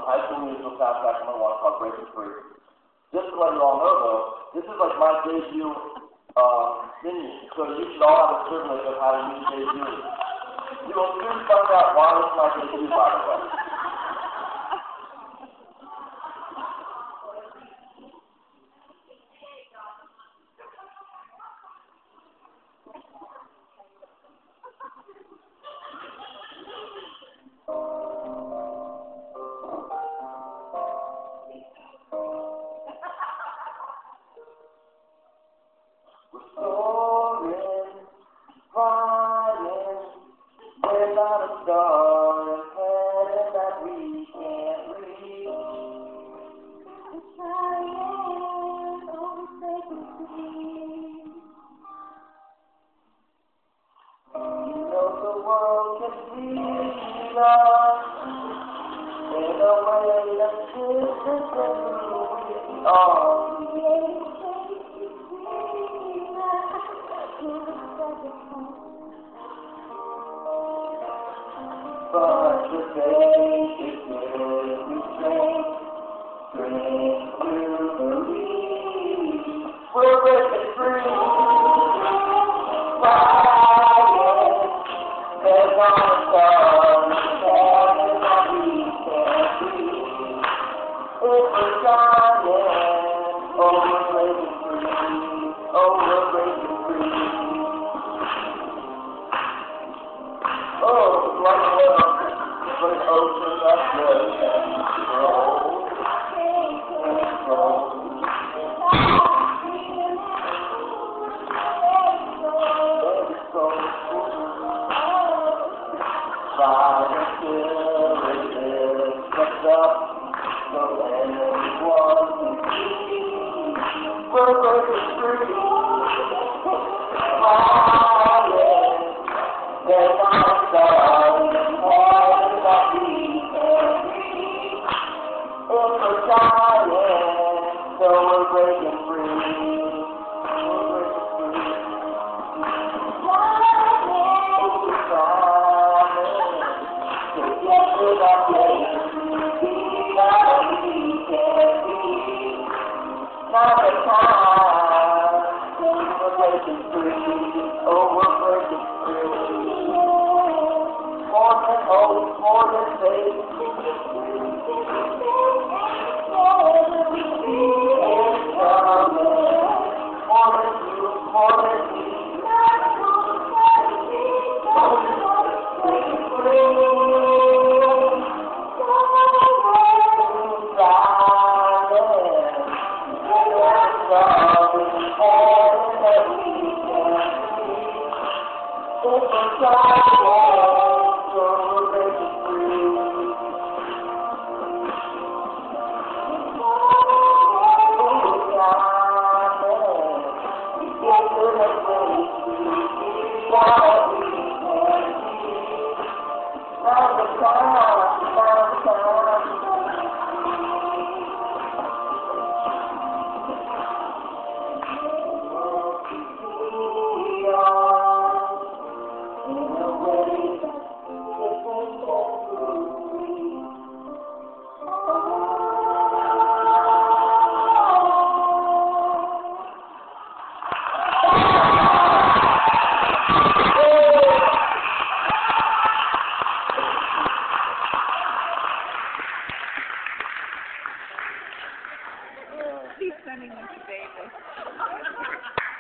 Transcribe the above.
High School Musical soundtrack number 1 called Breaking Free. Just to let you all know, though, this is like my debut singing, so you should all have a privilege of having me debut. You will soon find out why it's my debut, by the way. Without a star in heaven that we can't reach. It's flying over frequency. You know the world can see us in a way that's different than who we are. But the faith is good, we drink to believe. We're breaking free, flying, there's not a star in heaven that we can't see. If we're flying, oh we're breaking free, oh we're breaking free. Oh, like but an ocean that's good and roll and roll. Fire until it lifts up, so everyone can see. We're breaking free, flying. There's not a star in heaven that we can't reach. If we're flying, so we're breaking free. We're breaking free. Flying, to get to that place that we can't reach. Now the time, we're breaking free. Oh, we're breaking free. More than hope, more than faith. It's coming. More than you, more than me. He's sending them to David.